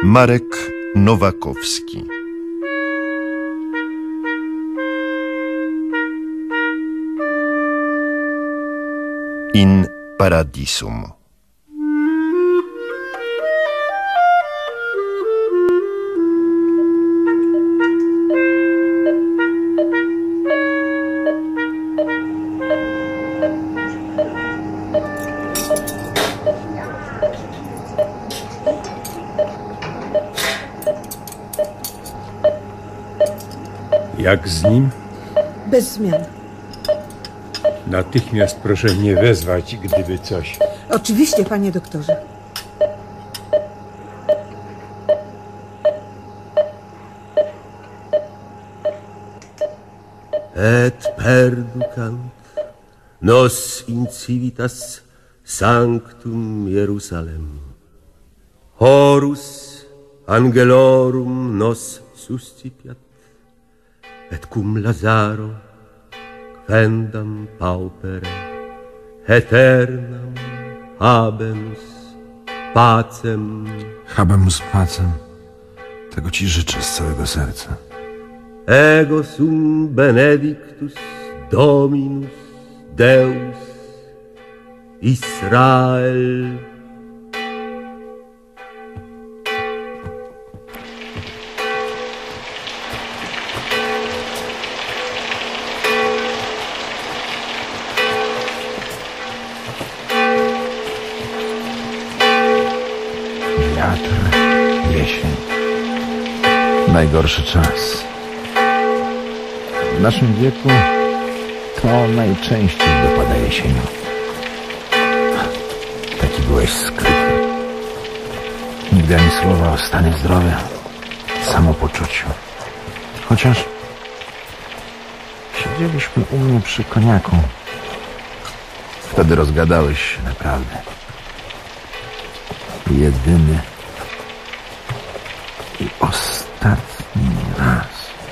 Marek Nowakowski. In Paradisum. Jak z nim? Bez zmian. Natychmiast proszę mnie wezwać, gdyby coś. Oczywiście, panie doktorze. Et perducant nos in civitas sanctum Jerusalem. Horus angelorum nos suscipiat, et cum Lazaro quendam paupere aeternam habemus pacem. Habemus pacem. Tego ci życzę z całego serca. Ego sum benedictus Dominus Deus Israel. Wiatr, jesień. Najgorszy czas. W naszym wieku to najczęściej dopada jesienią. Taki byłeś skryty. Nigdy ani słowa o stanie zdrowia, samopoczuciu. Chociaż siedzieliśmy u mnie przy koniaku. Wtedy rozgadałeś się naprawdę. Jedyny i ostatni raz.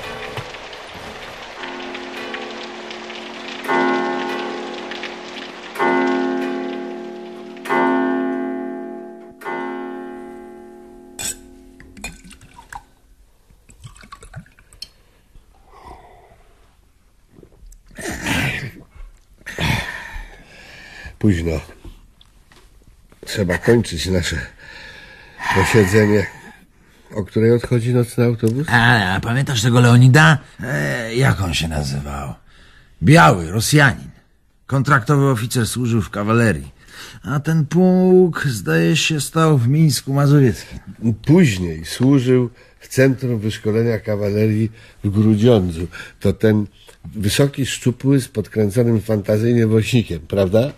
Późno. Trzeba kończyć nasze posiedzenie. O której odchodzi nocny autobus? A pamiętasz tego Leonida? Jak on się nazywał? Biały, Rosjanin. Kontraktowy oficer, służył w kawalerii. A ten pułk, zdaje się, stał w Mińsku Mazowieckim. Później służył w Centrum Wyszkolenia Kawalerii w Grudziądzu. To ten wysoki, szczupły, z podkręconym fantazyjnie wąsikiem, prawda?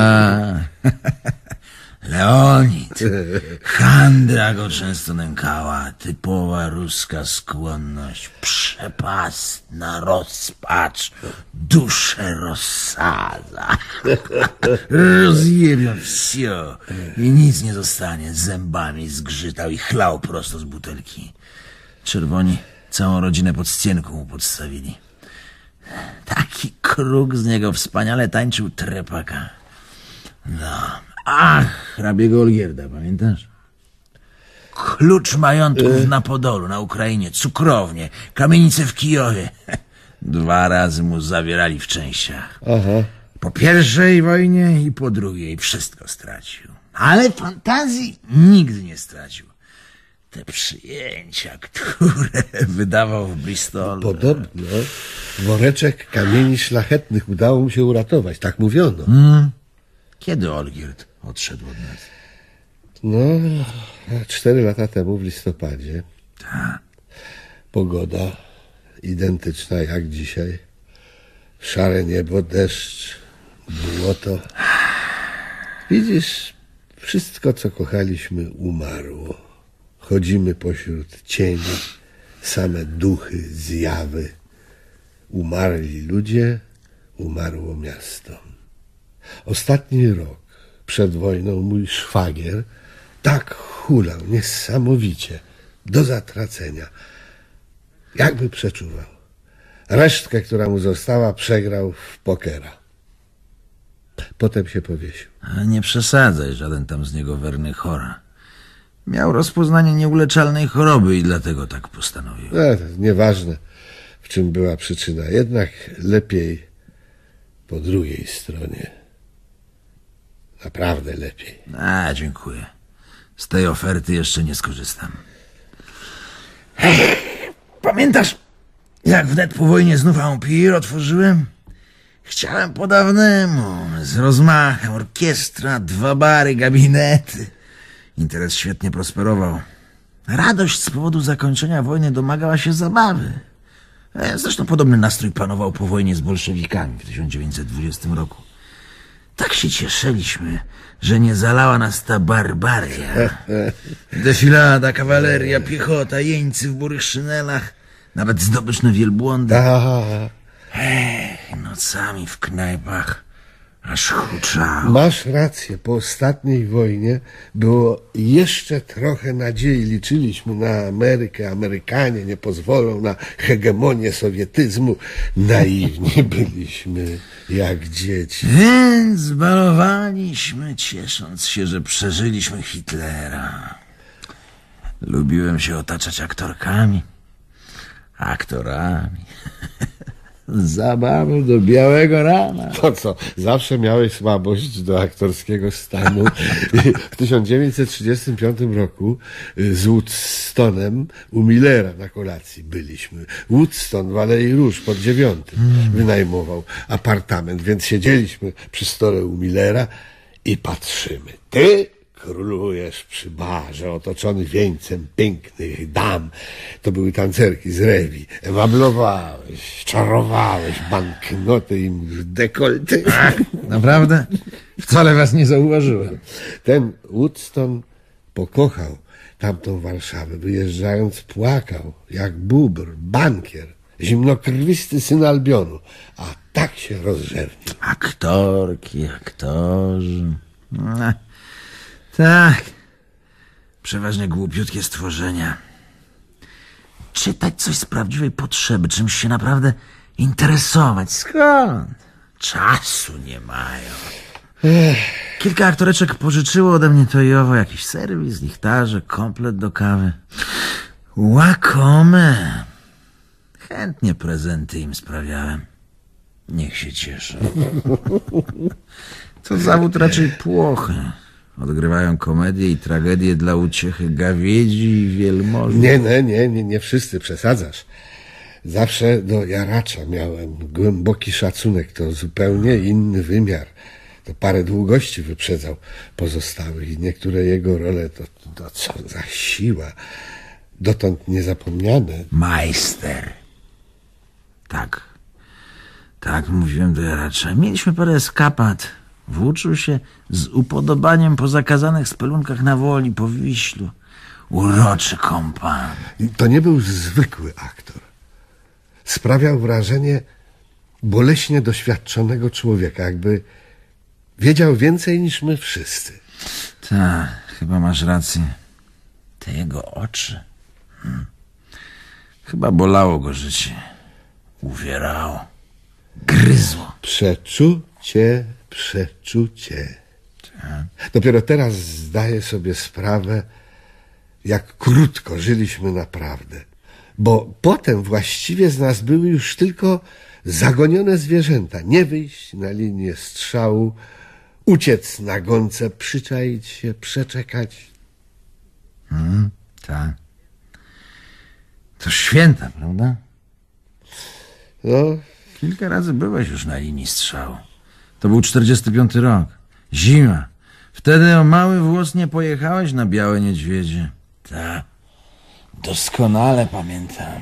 Leonid. Handra go często nękała. Typowa ruska skłonność. Przepastna rozpacz. Duszę rozsadza. Rozjebią wsio. I nic nie zostanie. Zębami zgrzytał i chlał prosto z butelki. Czerwoni całą rodzinę pod ścienką mu podstawili. Taki kruk z niego wspaniale tańczył trepaka. No. Ach, hrabiego Olgierda, pamiętasz? Klucz majątków na Podolu, na Ukrainie, cukrownie, kamienice w Kijowie. 2 razy mu zawierali w częściach. Aha. Po pierwszej wojnie i po drugiej wszystko stracił. Ale fantazji nigdy nie stracił. Te przyjęcia, które wydawał w Bristolu. Podobno woreczek kamieni szlachetnych udało mu się uratować, tak mówiono. Kiedy Olgierd odszedł od nas? No, 4 lata temu w listopadzie. Tak. Pogoda identyczna jak dzisiaj. Szare niebo, deszcz, błoto. Widzisz, wszystko co kochaliśmy umarło. Chodzimy pośród cieni, same duchy, zjawy. Umarli ludzie, umarło miasto. Ostatni rok przed wojną mój szwagier tak hulał niesamowicie, do zatracenia. Jakby przeczuwał. Resztkę, która mu została, przegrał w pokera. Potem się powiesił. Ale nie przesadzaj, żaden tam z niego werny chora. Miał rozpoznanie nieuleczalnej choroby i dlatego tak postanowił. To nieważne, w czym była przyczyna. Jednak lepiej po drugiej stronie. Naprawdę lepiej. Dziękuję. Z tej oferty jeszcze nie skorzystam. Pamiętasz, jak wnet po wojnie znów Empire otworzyłem? Chciałem po dawnemu, z rozmachem, orkiestra, 2 bary, gabinety. Interes świetnie prosperował. Radość z powodu zakończenia wojny domagała się zabawy. Zresztą podobny nastrój panował po wojnie z bolszewikami w 1920 roku. Tak się cieszyliśmy, że nie zalała nas ta barbaria. Defilada, kawaleria, piechota, jeńcy w burych szynelach, nawet zdobyczne wielbłądy. Nocami w knajpach aż huczało. Masz rację, po ostatniej wojnie było jeszcze trochę nadziei. Liczyliśmy na Amerykę. Amerykanie nie pozwolą na hegemonię sowietyzmu. Naiwni byliśmy jak dzieci. Więc balowaliśmy, ciesząc się, że przeżyliśmy Hitlera. Lubiłem się otaczać aktorkami, aktorami. Zabawy do białego rana. To co, zawsze miałeś słabość do aktorskiego stanu. W 1935 roku z Woodstonem u Millera na kolacji byliśmy. Woodston w Alei Róż pod 9 wynajmował apartament, więc siedzieliśmy przy stole u Millera i patrzymy. Ty królujesz przy barze, otoczony wieńcem pięknych dam. To były tancerki z rewi. Mablowałeś, czarowałeś banknoty im w dekolty. Naprawdę? Wcale was nie zauważyłem. Ten Woodston pokochał tamtą Warszawę. Wyjeżdżając płakał, jak bóbr, bankier, zimnokrwisty syn Albionu. A tak się rozrzewnił. Aktorki, aktorzy. Tak. Przeważnie głupiutkie stworzenia. Czytać coś z prawdziwej potrzeby, czymś się naprawdę interesować. Skąd? Czasu nie mają. Kilka aktoreczek pożyczyło ode mnie to i owo. Jakiś serwis, lichtarze, komplet do kawy. Łakome. Chętnie prezenty im sprawiałem. Niech się cieszą. To zawód raczej płochy. Odgrywają komedie i tragedie dla uciechy gawiedzi i wielmoży. Nie wszyscy, przesadzasz. Zawsze do Jaracza miałem głęboki szacunek, to zupełnie inny wymiar. To parę długości wyprzedzał pozostałych i niektóre jego role to co za siła. Dotąd niezapomniane. Majster. Tak mówiłem do Jaracza. Mieliśmy parę eskapad. Włóczył się z upodobaniem po zakazanych spelunkach na Woli, po Wiślu. Uroczy kompan. To nie był zwykły aktor. Sprawiał wrażenie boleśnie doświadczonego człowieka, jakby wiedział więcej niż my wszyscy. Tak, chyba masz rację. Te jego oczy. Chyba bolało go życie. Uwierało. Gryzło. Przeczucie. Dopiero teraz zdaję sobie sprawę, jak krótko żyliśmy naprawdę. Bo potem właściwie z nas były już tylko zagonione zwierzęta. Nie wyjść na linię strzału, uciec na gonce, przyczaić się, przeczekać. Tak. To święta, prawda? No, Kilka razy byłeś już na linii strzału. To był 45 rok. Zima. Wtedy o mały włos nie pojechałeś na Białe Niedźwiedzie. Tak. Doskonale pamiętam.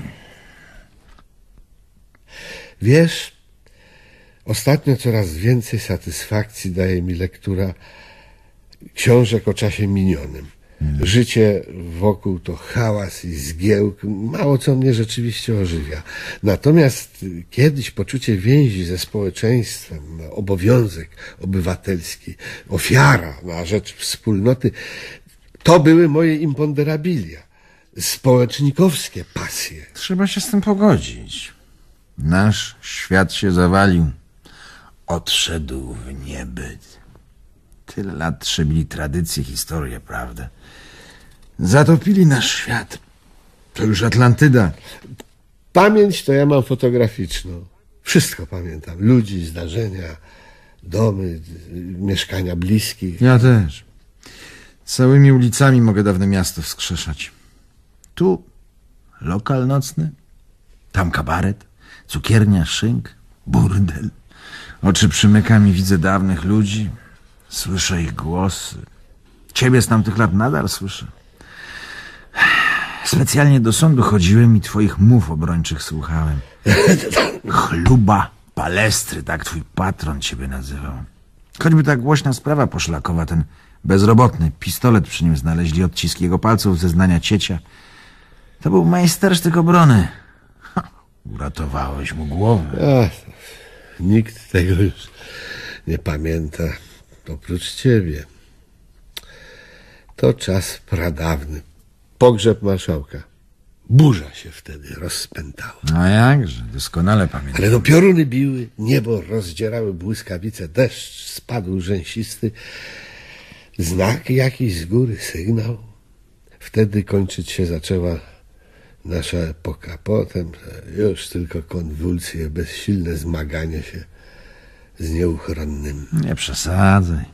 wiesz, ostatnio coraz więcej satysfakcji daje mi lektura książek o czasie minionym. Życie wokół to hałas i zgiełk, mało co mnie rzeczywiście ożywia. Natomiast kiedyś poczucie więzi ze społeczeństwem, obowiązek obywatelski, ofiara na rzecz wspólnoty, to były moje imponderabilia, społecznikowskie pasje. Trzeba się z tym pogodzić. Nasz świat się zawalił. Odszedł w niebyt. Tyle lat trzebili tradycje, historię, prawdę. Zatopili nasz świat. To już Atlantyda. Pamięć to ja mam fotograficzną. Wszystko pamiętam. Ludzi, zdarzenia, domy, mieszkania bliskich. Ja też. Całymi ulicami mogę dawne miasto wskrzeszać. Tu lokal nocny, tam kabaret, cukiernia, szynk, burdel. Oczy przymykam i widzę dawnych ludzi. Słyszę ich głosy. Ciebie z tamtych lat nadal słyszę. Specjalnie do sądu chodziłem i twoich mów obrończych słuchałem. Chluba, palestry, tak twój patron ciebie nazywał. Choćby ta głośna sprawa poszlakowa, ten bezrobotny, pistolet przy nim znaleźli, odciski jego palców, zeznania ciecia. To był majstersztyk obrony. Uratowałeś mu głowę. Nikt tego już nie pamięta, oprócz ciebie. To czas pradawny. Pogrzeb marszałka. Burza się wtedy rozpętała. No jakże, doskonale pamiętam. Ale no pioruny biły, niebo rozdzierały błyskawice, deszcz spadł rzęsisty. Znak jakiś z góry, sygnał. Wtedy kończyć się zaczęła nasza epoka. Potem już tylko konwulsje, bezsilne zmaganie się z nieuchronnym. Nie przesadzaj.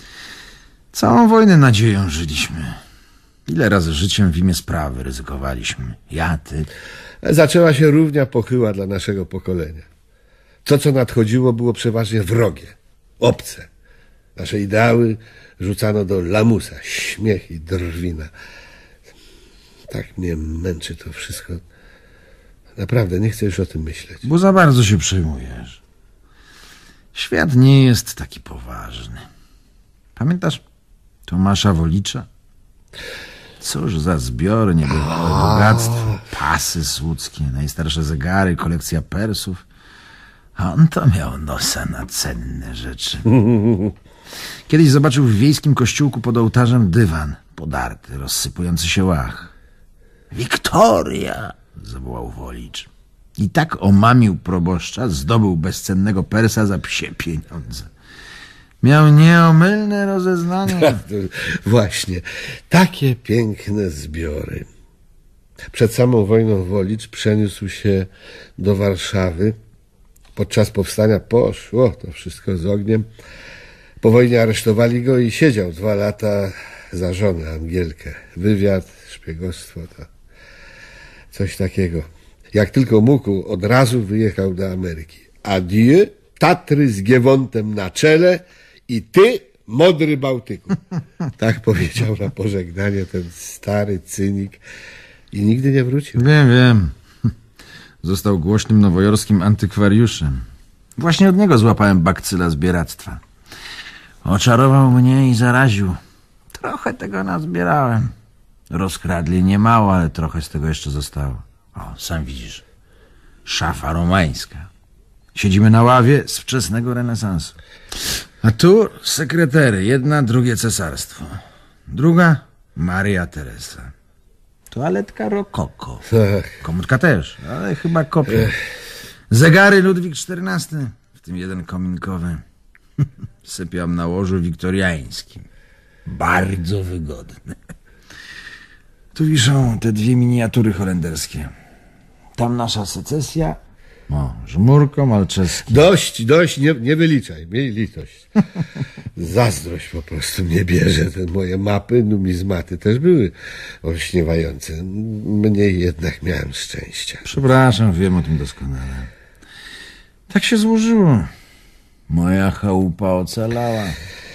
Całą wojnę nadzieją żyliśmy. Ile razy życiem w imię sprawy ryzykowaliśmy. Ja, ty. Zaczęła się równia pochyła dla naszego pokolenia. To, co nadchodziło, było przeważnie wrogie, obce. Nasze ideały rzucano do lamusa, śmiech i drwina. Tak mnie męczy to wszystko. Naprawdę, nie chcę już o tym myśleć. Bo za bardzo się przejmujesz. Świat nie jest taki poważny. Pamiętasz Tomasza Wolicza? Cóż za zbiory niebywałe bogactwo. Pasy słudzkie, najstarsze zegary, kolekcja persów. A on to miał nosa na cenne rzeczy. Kiedyś zobaczył w wiejskim kościółku pod ołtarzem dywan podarty, rozsypujący się łach. Wiktoria! Zawołał Wolicz. I tak omamił proboszcza, zdobył bezcennego persa za psie pieniądze. Miał nieomylne rozeznanie. Właśnie, takie piękne zbiory. Przed samą wojną Wolicz przeniósł się do Warszawy. Podczas powstania poszło to wszystko z ogniem. Po wojnie aresztowali go i siedział 2 lata za żonę Angielkę. Wywiad, szpiegostwo, to coś takiego. Jak tylko mógł, od razu wyjechał do Ameryki. Adieu, Tatry z Giewontem na czele i ty, modry Bałtyku. Tak powiedział na pożegnanie ten stary cynik i nigdy nie wrócił. Wiem. Został głośnym nowojorskim antykwariuszem. Właśnie od niego złapałem bakcyla zbieractwa. Oczarował mnie i zaraził. Trochę tego nazbierałem. Rozkradli niemało, ale trochę z tego jeszcze zostało. O, sam widzisz. Szafa romańska. Siedzimy na ławie z wczesnego renesansu. A tu sekretery. Jedna, drugie cesarstwo. Druga Maria Teresa. Toaletka rokoko. Komórka też, ale chyba kopia. Zegary Ludwik XIV, w tym jeden kominkowy. Sypiam na łożu wiktoriańskim. Bardzo wygodny. Tu wiszą te 2 miniatury holenderskie. Tam nasza secesja. O, żmurko, Malczewski. Dość, nie wyliczaj, miej litość. Zazdrość po prostu mnie bierze. Te moje mapy, numizmaty też były olśniewające. Mniej jednak miałem szczęścia. Przepraszam, wiem o tym doskonale. Tak się złożyło. Moja chałupa ocalała.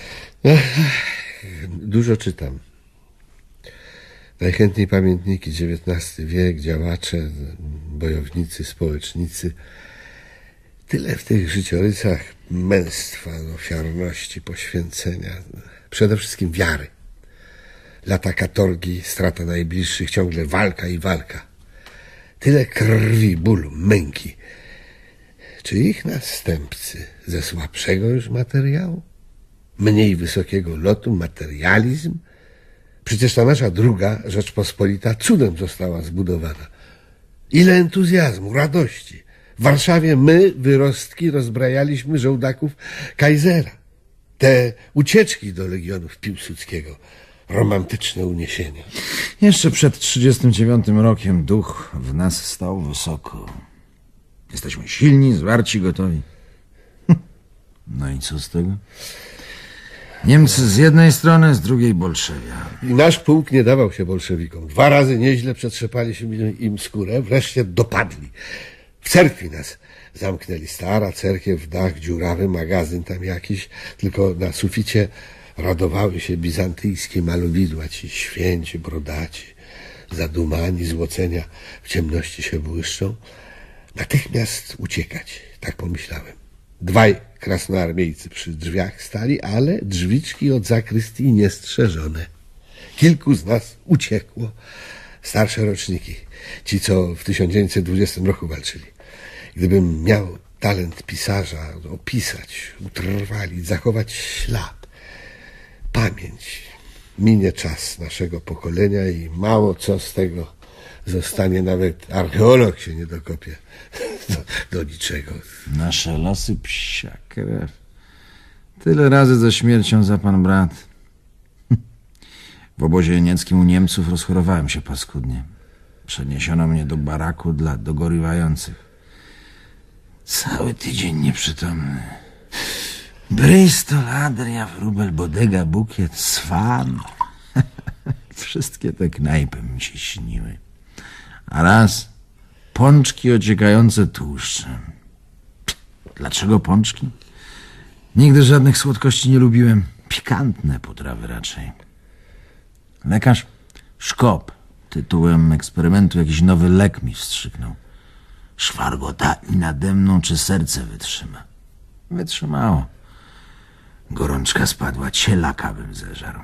Dużo czytam. Najchętniej pamiętniki, XIX wiek, działacze, bojownicy, społecznicy. Tyle w tych życiorysach męstwa, ofiarności, poświęcenia. Przede wszystkim wiary. Lata katorgi, strata najbliższych, ciągle walka i walka. Tyle krwi, bólu, męki. Czy ich następcy ze słabszego już materiału? Mniej wysokiego lotu, materializm? Przecież ta nasza druga Rzeczpospolita cudem została zbudowana. Ile entuzjazmu, radości. W Warszawie my, wyrostki, rozbrajaliśmy żołdaków Kaisera. Te ucieczki do legionów Piłsudskiego. romantyczne uniesienie. Jeszcze przed 39 rokiem duch w nas stał wysoko. Jesteśmy silni, zwarci, gotowi. No i co z tego? Niemcy z jednej strony, z drugiej Bolszewia. I nasz pułk nie dawał się bolszewikom. 2 razy nieźle przetrzepaliśmy im skórę, wreszcie dopadli. W cerkwi nas zamknęli. Stara cerkiew, dach dziurawy, magazyn tam jakiś, tylko na suficie radowały się bizantyjskie malowidła, ci święci, brodaci, zadumani, złocenia w ciemności się błyszczą. Natychmiast uciekać, tak pomyślałem. 2 krasnoarmiejcy przy drzwiach stali, ale drzwiczki od zakrystii niestrzeżone. Kilku z nas uciekło. Starsze roczniki, ci co w 1920 roku walczyli. Gdybym miał talent pisarza, opisać, utrwalić, zachować ślad, pamięć, minie czas naszego pokolenia i mało co z tego zostanie, nawet archeolog się nie dokopie do niczego. Nasze losy, psia krew. Tyle razy ze śmiercią za pan brat. W obozie niemieckim u Niemców rozchorowałem się paskudnie. Przeniesiono mnie do baraku dla dogorywających. Cały tydzień nieprzytomny. Bristol, Adria, Wróbel, Bodega, Bukiet, Swan. Wszystkie te knajpy mi się śniły. A raz pączki ociekające tłuszczem. Dlaczego pączki? Nigdy żadnych słodkości nie lubiłem. Pikantne potrawy raczej. Lekarz Szkop tytułem eksperymentu jakiś nowy lek mi wstrzyknął. Szwargota i nade mną, czy serce wytrzyma. Wytrzymało. Gorączka spadła, cielaka bym zeżarł.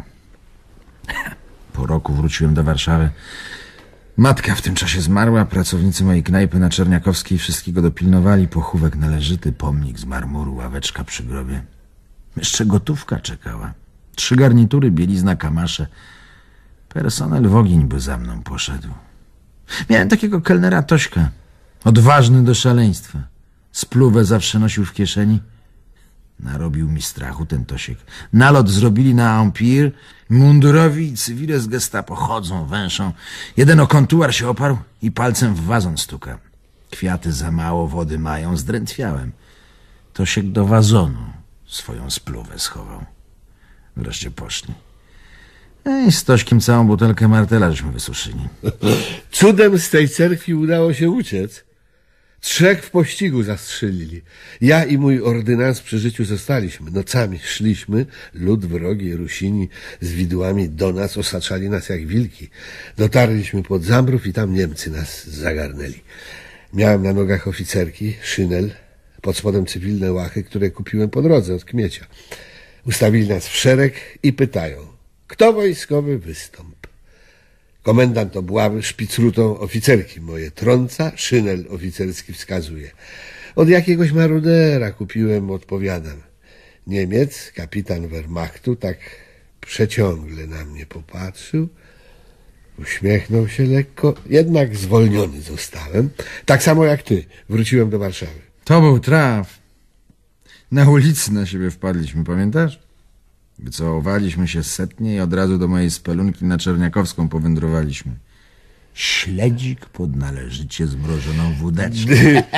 Po roku wróciłem do Warszawy. Matka w tym czasie zmarła, pracownicy mojej knajpy na Czerniakowskiej wszystkiego dopilnowali, pochówek należyty, pomnik z marmuru, ławeczka przy grobie. Jeszcze gotówka czekała. 3 garnitury, bielizna, kamasze. Personel w ogień by za mną poszedł. Miałem takiego kelnera Tośka, odważny do szaleństwa. Spluwę zawsze nosił w kieszeni. Narobił mi strachu ten Tosiek. Nalot zrobili na Empire. Mundurowi i cywile z gestapo chodzą, węszą. Jeden o kontuar się oparł i palcem w wazon stuka. Kwiaty za mało wody mają, zdrętwiałem. Tosiek do wazonu swoją spluwę schował. Wreszcie poszli. I z Tośkiem całą butelkę martela żeśmy wysuszyli. Cudem z tej cerkwi udało się uciec. 3 w pościgu zastrzelili. Ja i mój ordynans przy życiu zostaliśmy. Nocami szliśmy, lud wrogi, Rusini z widłami do nas osaczali nas jak wilki. Dotarliśmy pod Zambrów i tam Niemcy nas zagarnęli. Miałem na nogach oficerki, szynel, pod spodem cywilne łachy, które kupiłem po drodze od Kmiecia. Ustawili nas w szereg i pytają, kto wojskowy wystąp. Komendant obławy szpicrutą oficerki moje trąca, szynel oficerski wskazuje. Od jakiegoś marudera kupiłem, odpowiadam. Niemiec, kapitan Wehrmachtu, tak przeciągle na mnie popatrzył, uśmiechnął się lekko, jednak zwolniony zostałem. Tak samo jak ty, wróciłem do Warszawy. To był traf. Na ulicy na siebie wpadliśmy, pamiętasz? Wycałowaliśmy się setnie i od razu do mojej spelunki na Czerniakowską powędrowaliśmy. Śledzik pod należycie zmrożoną wódeczką.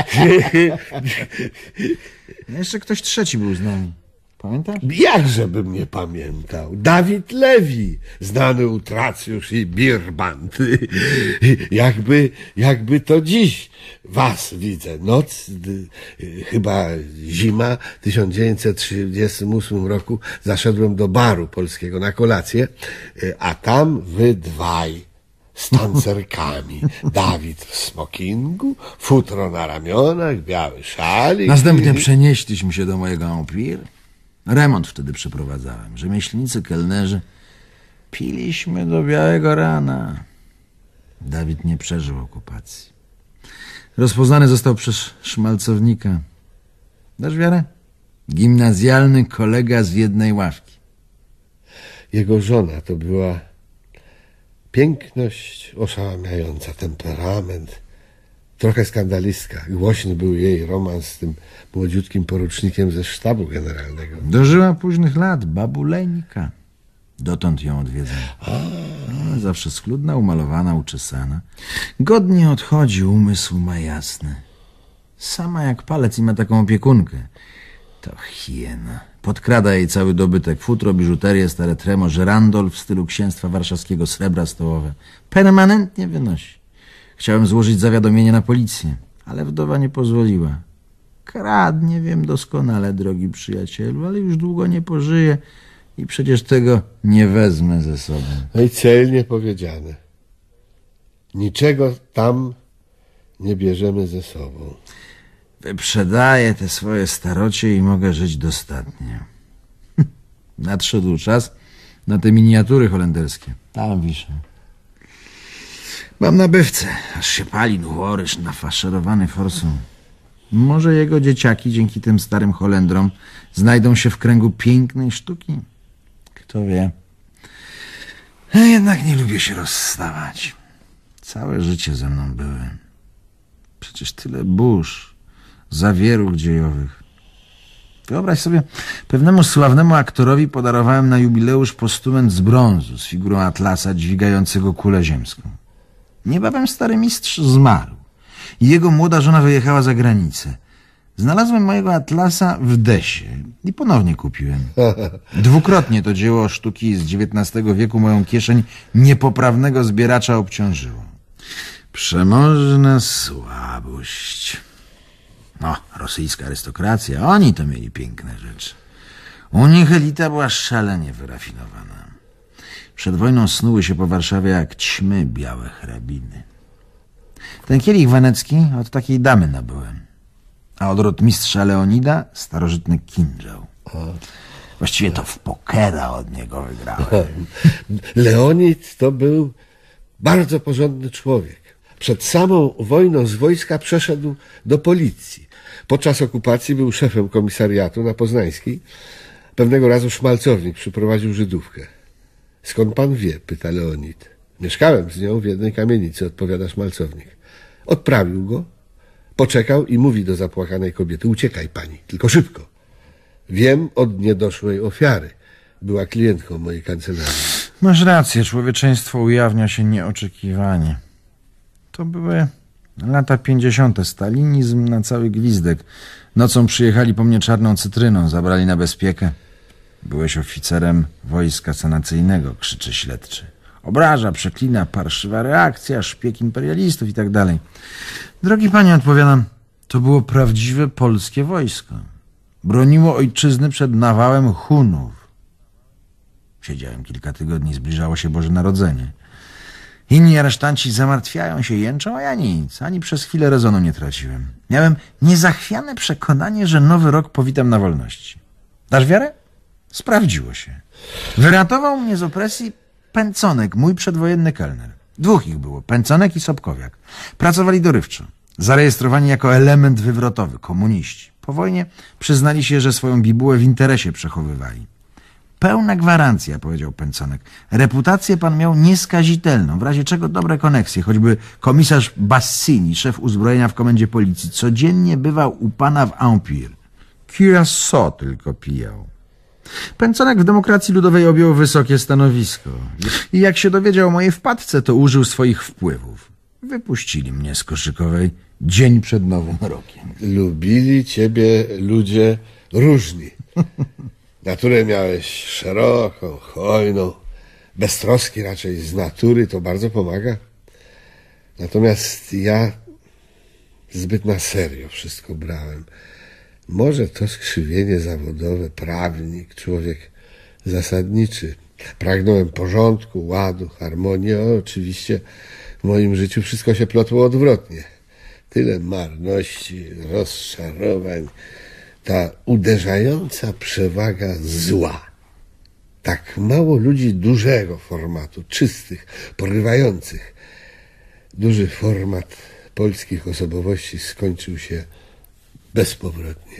Jeszcze ktoś trzeci był z nami. Pamiętasz? Jakżebym nie pamiętał. Dawid Lewi, znany utracjusz i birbant. Jakby to dziś was widzę. Noc, chyba zima, w 1938 roku zaszedłem do baru polskiego na kolację, a tam wy dwaj z tancerkami. Dawid w smokingu, futro na ramionach, biały szalik. Następnie przenieśliśmy się do mojego Empire. Remont wtedy przeprowadzałem. Rzemieślnicy, kelnerzy. Piliśmy do białego rana. Dawid nie przeżył okupacji. Rozpoznany został przez szmalcownika. Dasz wiarę? Gimnazjalny kolega z jednej ławki. Jego żona to była piękność oszałamiająca, temperament, trochę skandalistka. Głośny był jej romans z tym młodziutkim porucznikiem ze sztabu generalnego. Dożyła późnych lat, babuleńka. Dotąd ją odwiedzam. Zawsze schludna, umalowana, uczesana. Godnie odchodzi, umysł ma jasny. Sama jak palec i ma taką opiekunkę. To hiena. Podkrada jej cały dobytek. Futro, biżuterię, stare tremo, żerandol w stylu księstwa warszawskiego, srebra stołowe. Permanentnie wynosi. Chciałem złożyć zawiadomienie na policję, ale wdowa nie pozwoliła. Kradnie, wiem doskonale, drogi przyjacielu, ale już długo nie pożyje i przecież tego nie wezmę ze sobą. No i celnie powiedziane. Niczego tam nie bierzemy ze sobą. Wyprzedaję te swoje starocie i mogę żyć dostatnio. Nadszedł czas na te miniatury holenderskie. Tam wiszę. Mam nabywcę, aż się pali nuchorysz nafaszerowany forsą. Może jego dzieciaki dzięki tym starym Holendrom znajdą się w kręgu pięknej sztuki? Kto wie. Jednak nie lubię się rozstawać. Całe życie ze mną były. Przecież tyle burz, zawieruch dziejowych. Wyobraź sobie, pewnemu sławnemu aktorowi podarowałem na jubileusz postument z brązu z figurą Atlasa dźwigającego kulę ziemską. Niebawem stary mistrz zmarł i jego młoda żona wyjechała za granicę. Znalazłem mojego Atlasa w Desie i ponownie kupiłem. Dwukrotnie to dzieło sztuki z XIX wieku moją kieszeń niepoprawnego zbieracza obciążyło. Przemożna słabość. No, rosyjska arystokracja, oni to mieli piękne rzeczy. U nich elita była szalenie wyrafinowana. Przed wojną snuły się po Warszawie jak ćmy białe hrabiny. Ten kielich wenecki od takiej damy nabyłem, a od rotmistrza Leonida starożytny kinżał. Właściwie to w pokera od niego wygrałem. Leonid to był bardzo porządny człowiek. Przed samą wojną z wojska przeszedł do policji. Podczas okupacji był szefem komisariatu na Poznańskiej. Pewnego razu szmalcownik przyprowadził Żydówkę. Skąd pan wie? Pyta Leonid. Mieszkałem z nią w jednej kamienicy, odpowiada szmalcownik. Odprawił go, poczekał i mówi do zapłakanej kobiety: uciekaj pani, tylko szybko. Wiem od niedoszłej ofiary. Była klientką mojej kancelarii. Masz rację, człowieczeństwo ujawnia się nieoczekiwanie. To były lata 50. Stalinizm na cały gwizdek. Nocą przyjechali po mnie czarną cytryną, zabrali na bezpiekę. Byłeś oficerem wojska sanacyjnego, krzyczy śledczy. Obraża, przeklina, parszywa reakcja, szpieg imperialistów i tak dalej. Drogi panie, odpowiadam, to było prawdziwe polskie wojsko. Broniło ojczyzny przed nawałem Hunów. Siedziałem kilka tygodni, zbliżało się Boże Narodzenie. Inni aresztanci zamartwiają się, jęczą, a ja nic. Ani przez chwilę rezonu nie traciłem. Miałem niezachwiane przekonanie, że nowy rok powitam na wolności. Dasz wiarę? Sprawdziło się. Wyratował mnie z opresji Pęconek, mój przedwojenny kelner. Dwóch ich było, Pęconek i Sobkowiak. Pracowali dorywczo. Zarejestrowani jako element wywrotowy, komuniści. Po wojnie przyznali się, że swoją bibułę w interesie przechowywali. Pełna gwarancja, powiedział Pęconek. Reputację pan miał nieskazitelną, w razie czego dobre koneksje, choćby komisarz Bassini, szef uzbrojenia w komendzie policji, codziennie bywał u pana w Empire. Curaçao tylko pijał. Pęconek w demokracji ludowej objął wysokie stanowisko. I jak się dowiedział o mojej wpadce, to użył swoich wpływów. Wypuścili mnie z koszykowej dzień przed Nowym Rokiem. Lubili ciebie ludzie różni. Naturę miałeś szeroką, hojną, bez troski raczej z natury, to bardzo pomaga. Natomiast ja zbyt na serio wszystko brałem. Może to skrzywienie zawodowe, prawnik, człowiek zasadniczy. Pragnąłem porządku, ładu, harmonii. Oczywiście w moim życiu wszystko się plotło odwrotnie. Tyle marności, rozczarowań. Ta uderzająca przewaga zła. Tak mało ludzi dużego formatu, czystych, porywających. Duży format polskich osobowości skończył się bezpowrotnie.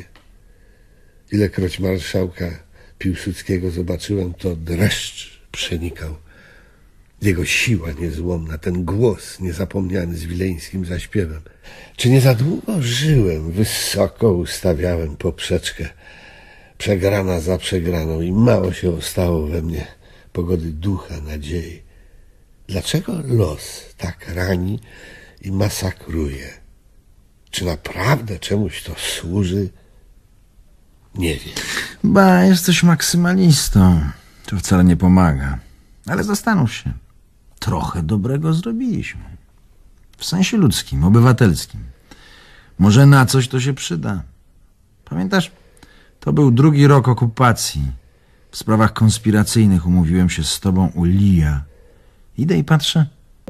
Ilekroć marszałka Piłsudskiego zobaczyłem, to dreszcz przenikał. Jego siła niezłomna, ten głos niezapomniany z wileńskim zaśpiewem. Czy nie za długo żyłem, wysoko ustawiałem poprzeczkę, przegrana za przegraną i mało się ostało we mnie pogody ducha, nadziei. Dlaczego los tak rani i masakruje? Czy naprawdę czemuś to służy? Nie wiem. Ba, jesteś maksymalistą. To wcale nie pomaga. Ale zastanów się. Trochę dobrego zrobiliśmy. W sensie ludzkim, obywatelskim. Może na coś to się przyda. Pamiętasz? To był 2. rok okupacji. W sprawach konspiracyjnych umówiłem się z tobą u Lija. Idę i patrzę.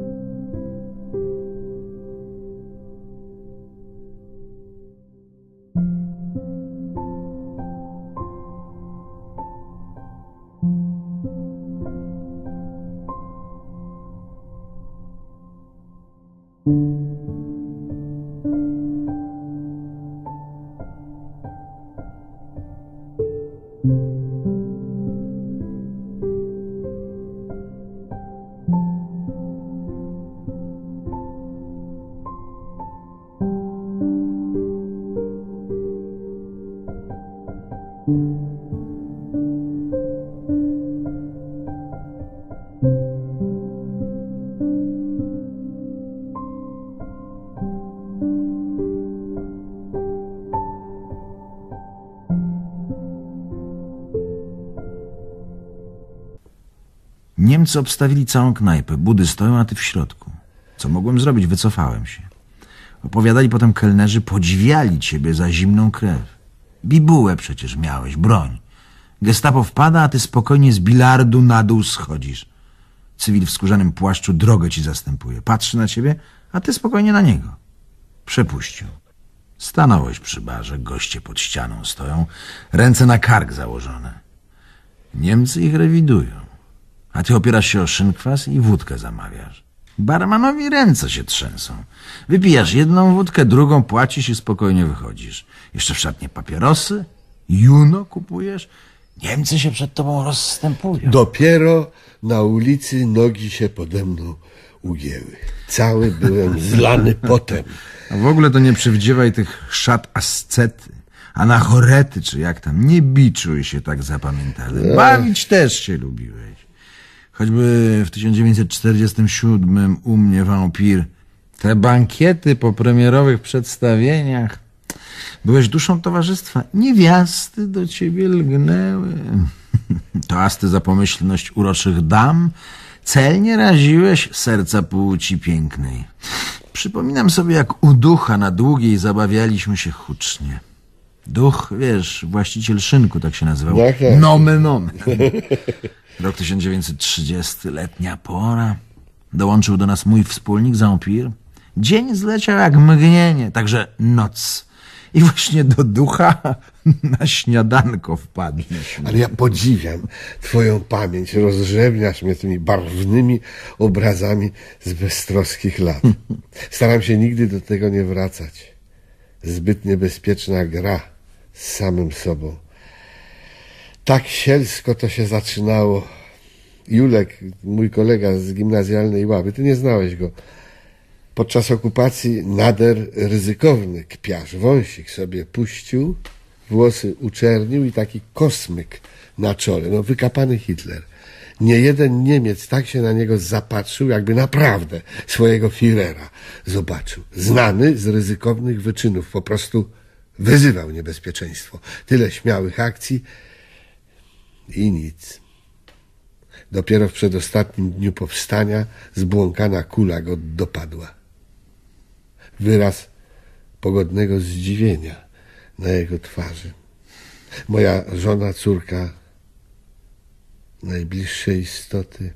Niemcy obstawili całą knajpę. Budy stoją, a ty w środku. Co mogłem zrobić? Wycofałem się. Opowiadali potem kelnerzy, podziwiali ciebie za zimną krew. Bibułę przecież miałeś, broń. Gestapo wpada, a ty spokojnie z bilardu na dół schodzisz. Cywil w skórzanym płaszczu drogę ci zastępuje. Patrzy na ciebie, a ty spokojnie na niego. Przepuścił. Stanąłeś przy barze, goście pod ścianą stoją, ręce na kark założone. Niemcy ich rewidują. A ty opierasz się o szynkwas i wódkę zamawiasz. Barmanowi ręce się trzęsą. Wypijasz jedną wódkę, drugą płacisz i spokojnie wychodzisz. Jeszcze w szatnie papierosy, juno kupujesz. Niemcy się przed tobą rozstępują. Dopiero na ulicy nogi się pode mną ugięły. Cały byłem zlany potem. A w ogóle to nie przywdziewaj tych szat ascety, anachorety, czy jak tam. Nie biczuj się tak zapamiętale. Bawić też się lubiłeś. Choćby w 1947 u mnie wampir. Te bankiety po premierowych przedstawieniach. Byłeś duszą towarzystwa. Niewiasty do ciebie lgnęły. Toasty za pomyślność uroczych dam. Celnie raziłeś serca płci pięknej. Przypominam sobie, jak u ducha na Długiej zabawialiśmy się hucznie. Duch, wiesz, właściciel szynku, tak się nazywał. Nomen omen. Rok 1930, letnia pora. Dołączył do nas mój wspólnik, wampir. Dzień zleciał jak mgnienie, także noc. I właśnie do ducha na śniadanko wpadliśmy. Ale ja podziwiam twoją pamięć. Rozrzewniasz mnie tymi barwnymi obrazami z beztroskich lat. Staram się nigdy do tego nie wracać. Zbyt niebezpieczna gra z samym sobą. Tak sielsko to się zaczynało. Julek, mój kolega z gimnazjalnej ławy, ty nie znałeś go. Podczas okupacji nader ryzykowny kpiarz, wąsik sobie puścił, włosy uczernił i taki kosmyk na czole, no wykapany Hitler. Nie jeden Niemiec tak się na niego zapatrzył, jakby naprawdę swojego Führera zobaczył. Znany z ryzykownych wyczynów, po prostu wyzywał niebezpieczeństwo. Tyle śmiałych akcji i nic. Dopiero w przedostatnim dniu powstania zbłąkana kula go dopadła. Wyraz pogodnego zdziwienia na jego twarzy. Moja żona, córka, najbliższe istoty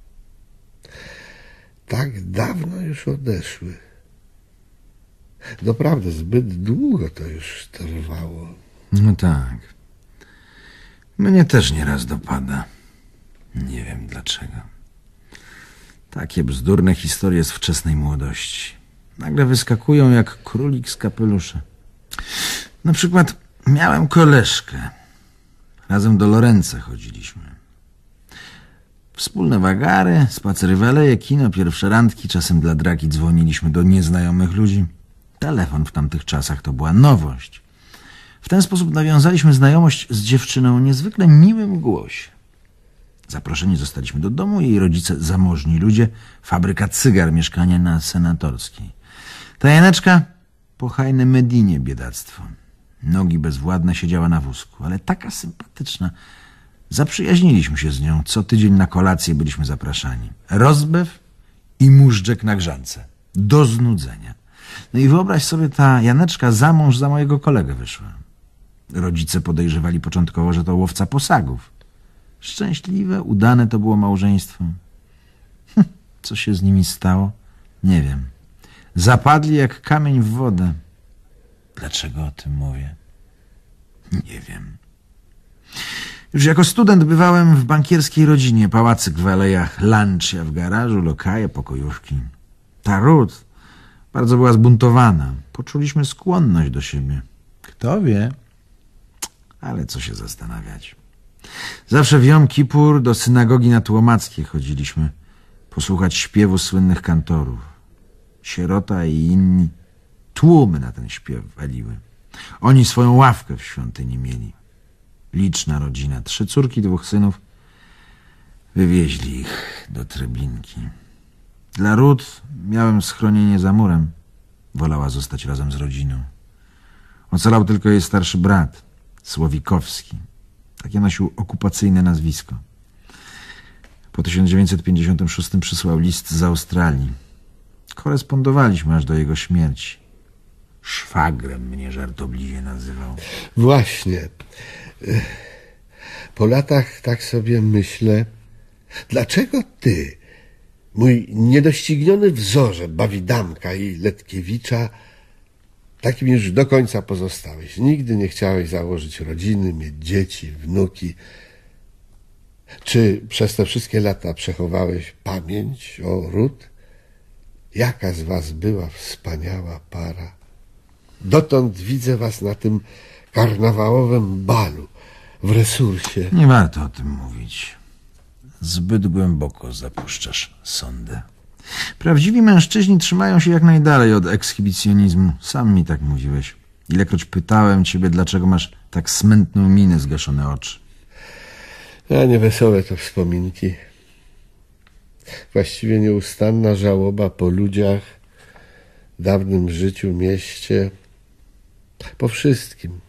tak dawno już odeszły. Doprawdy zbyt długo to już trwało. No tak. Mnie też nieraz dopada. Nie wiem dlaczego. Takie bzdurne historie z wczesnej młodości. Nagle wyskakują jak królik z kapelusza. Na przykład miałem koleżkę. Razem do Lorenza chodziliśmy. Wspólne wagary, spacery w aleje, kino, pierwsze randki. Czasem dla draki dzwoniliśmy do nieznajomych ludzi. Telefon w tamtych czasach to była nowość. W ten sposób nawiązaliśmy znajomość z dziewczyną o niezwykle miłym głosie. Zaproszeni zostaliśmy do domu, jej rodzice zamożni ludzie, fabryka cygar, mieszkanie na Senatorskiej. Ta Janeczka po hajne Medinie biedactwo. Nogi bezwładne, siedziała na wózku, ale taka sympatyczna. Zaprzyjaźniliśmy się z nią. Co tydzień na kolację byliśmy zapraszani. Rozbew i móżdżek na grzance. Do znudzenia. No i wyobraź sobie, ta Janeczka za mąż za mojego kolegę wyszła. Rodzice podejrzewali początkowo, że to łowca posagów. Szczęśliwe, udane to było małżeństwo. Co się z nimi stało? Nie wiem. Zapadli jak kamień w wodę. Dlaczego o tym mówię? Nie wiem. Już jako student bywałem w bankierskiej rodzinie. Pałacyk w alejach, Lancia w garażu, lokaje, pokojówki. Ta Ruth bardzo była zbuntowana. Poczuliśmy skłonność do siebie. Kto wie? Ale co się zastanawiać. Zawsze w Jom Kippur do synagogi na Tłomackiej chodziliśmy posłuchać śpiewu słynnych kantorów. Sierota i inni tłumy na ten śpiew waliły. Oni swoją ławkę w świątyni mieli. Liczna rodzina, 3 córki, 2 synów. Wywieźli ich do Treblinki. Dla Ruth miałem schronienie za murem. Wolała zostać razem z rodziną. Ocalał tylko jej starszy brat, Słowikowski. Takie nosił okupacyjne nazwisko. Po 1956 przysłał list z Australii. Korespondowaliśmy aż do jego śmierci. Szwagrem mnie żartobliwie nazywał. Właśnie. Po latach tak sobie myślę, dlaczego ty, mój niedościgniony wzorze Bawidamka i Letkiewicza, takim już do końca pozostałeś. Nigdy nie chciałeś założyć rodziny, mieć dzieci, wnuki. Czy przez te wszystkie lata przechowałeś pamięć o Ruth? Jaka z was była wspaniała para. Dotąd widzę was na tym karnawałowym balu w Resursie. Nie warto o tym mówić. Zbyt głęboko zapuszczasz sondę. Prawdziwi mężczyźni trzymają się jak najdalej od ekshibicjonizmu. Sam mi tak mówiłeś. Ilekroć pytałem ciebie, dlaczego masz tak smętną minę, zgaszone oczy. A niewesołe to wspominki. Właściwie nieustanna żałoba po ludziach, dawnym życiu, mieście, po wszystkim.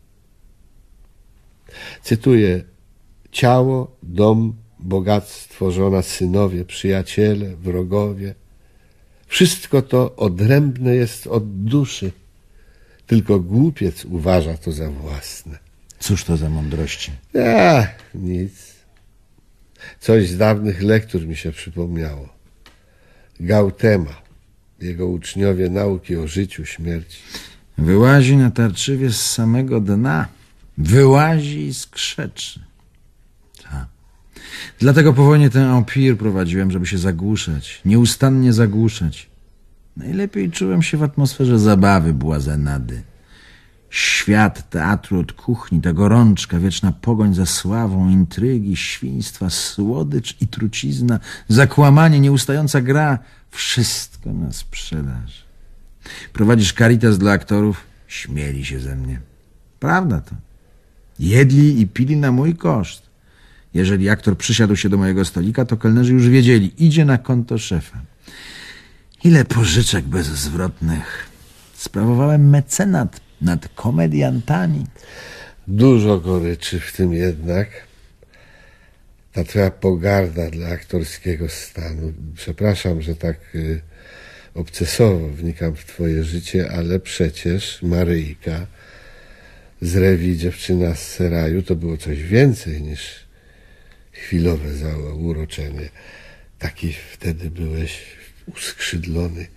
Cytuję: ciało, dom, bogactwo, żona, synowie, przyjaciele, wrogowie. Wszystko to odrębne jest od duszy. Tylko głupiec uważa to za własne. Cóż to za mądrości? Nic. Coś z dawnych lektur mi się przypomniało. Gautema, jego uczniowie nauki o życiu, śmierci. Wyłazi natarczywie z samego dna. Wyłazi i skrzeczy. Ta. Dlatego po wojnie ten empire prowadziłem, żeby się zagłuszać. Nieustannie zagłuszać. Najlepiej czułem się w atmosferze zabawy, błazenady. Świat teatru od kuchni, ta gorączka, wieczna pogoń za sławą, intrygi, świństwa, słodycz i trucizna, zakłamanie, nieustająca gra. Wszystko na sprzedaż. Prowadzisz Caritas dla aktorów, śmieli się ze mnie. Prawda to. Jedli i pili na mój koszt. Jeżeli aktor przysiadł się do mojego stolika, to kelnerzy już wiedzieli, idzie na konto szefa. Ile pożyczek bezzwrotnych. Sprawowałem mecenat nad komediantami. Dużo goryczy w tym jednak. Ta twoja pogarda dla aktorskiego stanu. Przepraszam, że tak obcesowo wnikam w twoje życie, ale przecież Maryjka z Rewi, dziewczyna z Seraju, to było coś więcej niż chwilowe zauroczenie. Taki wtedy byłeś uskrzydlony.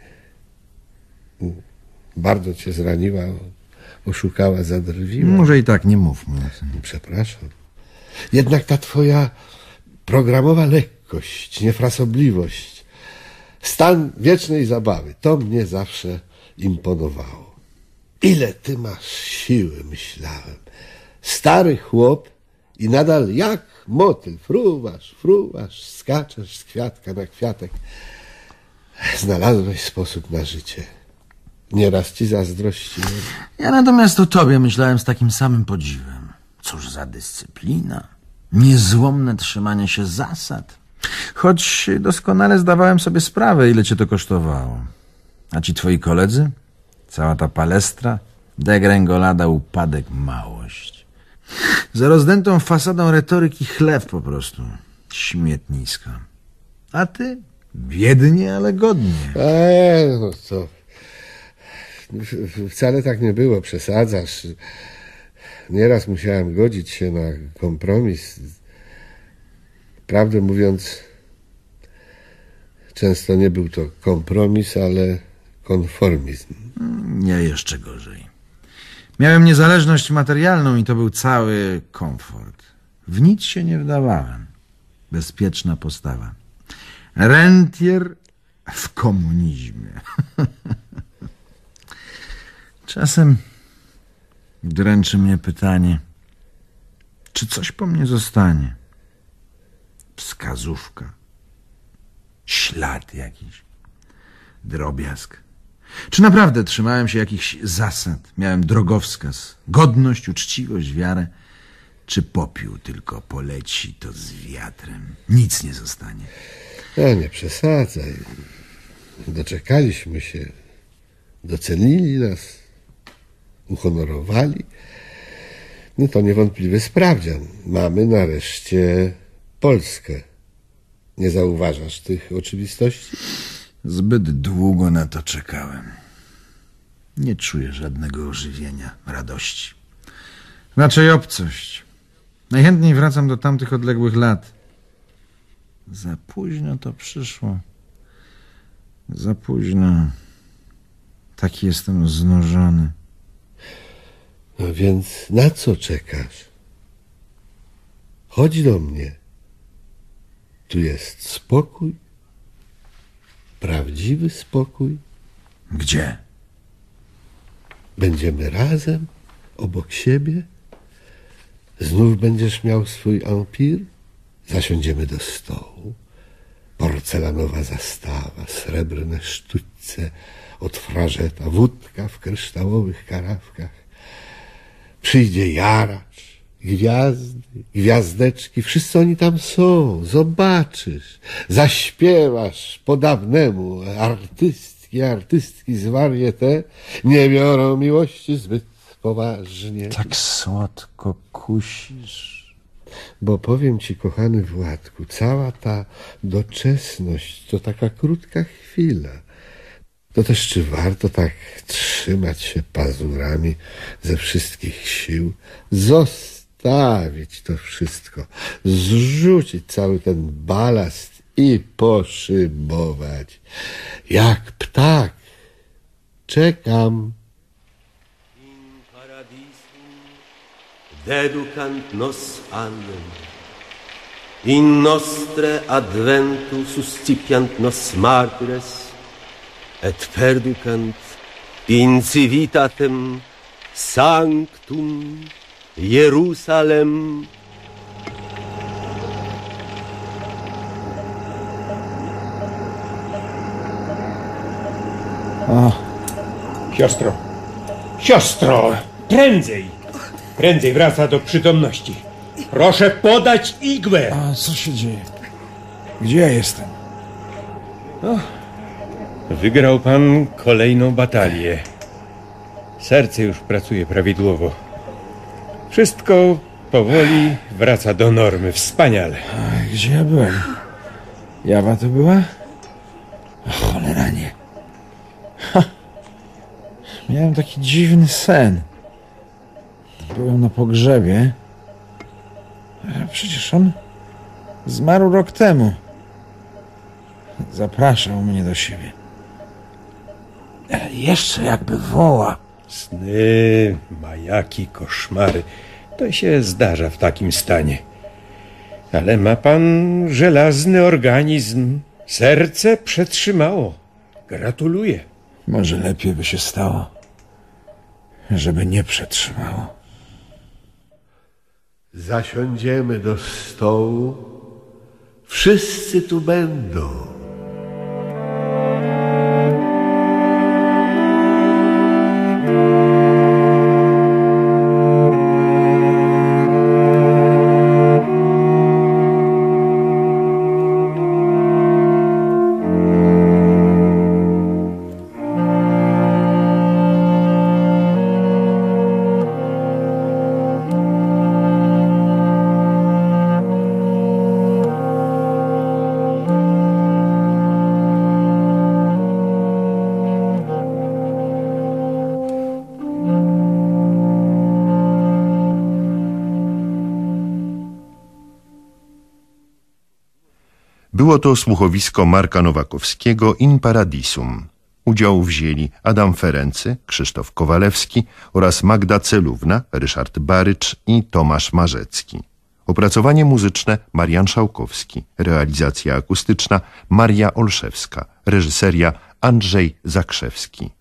Bardzo cię zraniła, oszukała, zadrwiła. Może i tak nie mówmy. Przepraszam. Jednak ta twoja programowa lekkość, niefrasobliwość, stan wiecznej zabawy, to mnie zawsze imponowało. Ile ty masz siły, myślałem. Stary chłop i nadal jak motyl fruwasz, skaczesz z kwiatka na kwiatek. Znalazłeś sposób na życie. Nieraz ci zazdrościłem. Ja natomiast o tobie myślałem z takim samym podziwem. Cóż za dyscyplina. Niezłomne trzymanie się zasad. Choć doskonale zdawałem sobie sprawę, ile cię to kosztowało. A ci twoi koledzy? Cała ta palestra? Degrengolada, upadek, małość. Za rozdętą fasadą retoryki chlew po prostu. Śmietnisko. A ty? Biednie, ale godnie. No co? Wcale tak nie było, przesadzasz. Nieraz musiałem godzić się na kompromis. Prawdę mówiąc, często nie był to kompromis, ale konformizm. Nie, jeszcze gorzej. Miałem niezależność materialną i to był cały komfort. W nic się nie wdawałem. Bezpieczna postawa. Rentier w komunizmie. Czasem dręczy mnie pytanie, czy coś po mnie zostanie? Wskazówka, ślad jakiś, drobiazg. Czy naprawdę trzymałem się jakichś zasad? Miałem drogowskaz, godność, uczciwość, wiarę? Czy popiół tylko poleci to z wiatrem? Nic nie zostanie. Nie przesadzaj. Doczekaliśmy się. Docenili nas. Uhonorowali. No to niewątpliwy sprawdzian. Mamy nareszcie Polskę. Nie zauważasz tych oczywistości? Zbyt długo na to czekałem. Nie czuję żadnego ożywienia, radości. Raczej obcość. Najchętniej wracam do tamtych odległych lat. Za późno to przyszło. Za późno. Taki jestem znużony. No więc na co czekasz? Chodź do mnie. Tu jest spokój. Prawdziwy spokój. Gdzie? Będziemy razem, obok siebie. Znów będziesz miał swój empir. Zasiądziemy do stołu. Porcelanowa zastawa, srebrne sztućce od frażeta, wódka w kryształowych karafkach. Przyjdzie jaracz, gwiazdy, gwiazdeczki, wszyscy oni tam są, zobaczysz, zaśpiewasz po dawnemu, artystki z warietę nie biorą miłości zbyt poważnie. Tak słodko kusisz. Bo powiem ci, kochany Władku, cała ta doczesność to taka krótka chwila. To też czy warto tak trzymać się pazurami ze wszystkich sił, zostawić to wszystko, zrzucić cały ten balast i poszybować. Jak ptak. Czekam. In paradisum deducant nos andem, in nostre adventu suscipiant nos martires, et perducant in civitatem sanctum Jerusalem. Siostro! Siostro! Prędzej! Prędzej wraca do przytomności. Proszę podać igłę! A co się dzieje? Gdzie ja jestem? Wygrał pan kolejną batalię. Serce już pracuje prawidłowo. Wszystko powoli wraca do normy. Wspaniale. A gdzie ja byłem? Jawa to była? O, cholera nie. Miałem taki dziwny sen. Byłem na pogrzebie. A przecież on zmarł rok temu. Zapraszał mnie do siebie. Ale jeszcze jakby woła. Sny, majaki, koszmary. To się zdarza w takim stanie. Ale ma pan żelazny organizm. Serce przetrzymało. Gratuluję. Może lepiej by się stało, żeby nie przetrzymało. Zasiądziemy do stołu. Wszyscy tu będą. Było to słuchowisko Marka Nowakowskiego In Paradisum. Udział wzięli Adam Ferency, Krzysztof Kowalewski oraz Magda Celówna, Ryszard Barycz i Tomasz Marzecki. Opracowanie muzyczne Marian Szałkowski, realizacja akustyczna Maria Olszewska, reżyseria Andrzej Zakrzewski.